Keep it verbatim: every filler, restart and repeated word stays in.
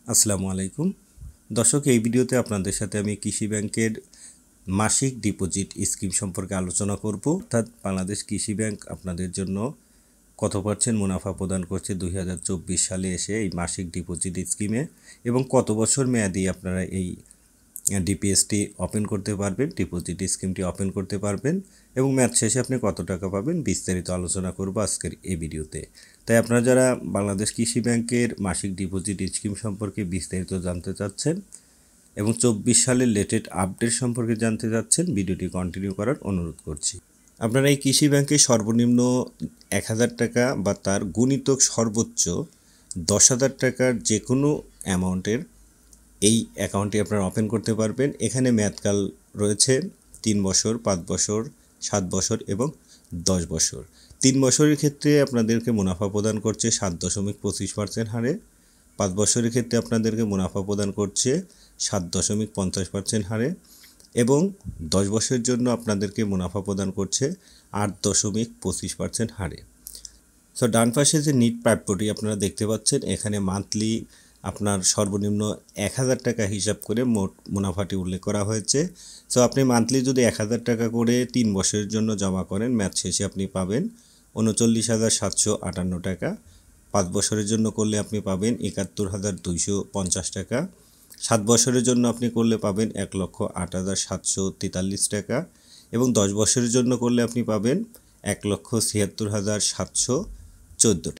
আসসালামু আলাইকুম দর্শক, এই ভিডিওতে আপনাদের সাথে আমি কৃষি ব্যাংকের মাসিক ডিপোজিট স্কিম সম্পর্কে আলোচনা করব। অর্থাৎ বাংলাদেশ কৃষি ব্যাংক আপনাদের জন্য কত পার্সেন্ট মুনাফা প্রদান করছে দুই হাজার চব্বিশ সালে এসে এই মাসিক ডিপোজিট স্কিমে, এবং কত বছর মেয়াদি আপনারা এই ডিপিএসটি ওপেন করতে পারবেন, ডিপোজিট স্কিমটি ওপেন করতে পারবেন, এবং মেয়াদ শেষে আপনি কত টাকা পাবেন বিস্তারিত আলোচনা করব আজকের এই ভিডিওতে। তাই আপনারা যারা বাংলাদেশ কৃষি ব্যাংকের মাসিক ডিপোজিট স্কিম সম্পর্কে বিস্তারিত জানতে চাচ্ছেন এবং চব্বিশ সালের লেটেস্ট আপডেট সম্পর্কে জানতে চাচ্ছেন, ভিডিওটি কন্টিনিউ করার অনুরোধ করছি। আপনারা এই কৃষি ব্যাংকে সর্বনিম্ন এক হাজার টাকা বা তার গুণিতক সর্বোচ্চ দশ হাজার টাকার যে কোনো অ্যামাউন্টের এই অ্যাকাউন্টটি আপনারা ওপেন করতে পারবেন। এখানে মেয়াদকাল রয়েছে তিন বছর, পাঁচ বছর, সাত বছর এবং দশ বছর। তিন বছরের ক্ষেত্রে আপনাদেরকে মুনাফা প্রদান করছে সাত দশমিক পঁচিশ পার্সেন্ট হারে, পাঁচ বছরের ক্ষেত্রে আপনাদেরকে মুনাফা প্রদান করছে সাত দশমিক পঞ্চাশ পার্সেন্ট হারে, এবং দশ বছরের জন্য আপনাদেরকে মুনাফা প্রদান করছে আট দশমিক পঁচিশ পার্সেন্ট হারে। সো ডান পাশে যে নিট প্রাপ্যটি আপনারা দেখতে পাচ্ছেন, এখানে মান্থলি আপনার সর্বনিম্ন এক হাজার টাকা হিসাব করে মোট মুনাফাটি উল্লেখ করা হয়েছে। সো আপনি মান্থলি যদি এক হাজার টাকা করে তিন বছরের জন্য জমা করেন, মেয়াদ শেষে আপনি পাবেন উনচল্লিশ হাজার সাতশো আটান্ন টাকা। পাঁচ বছরের জন্য করলে আপনি পাবেন একাত্তর হাজার দুইশো পঞ্চাশ টাকা। সাত বছরের জন্য আপনি করলে পাবেন এক লক্ষ আট হাজার সাতশো তেতাল্লিশ টাকা, এবং দশ বছরের জন্য করলে আপনি পাবেন এক লক্ষ ছিয়াত্তর হাজার সাতশো চোদ্দো টাকা।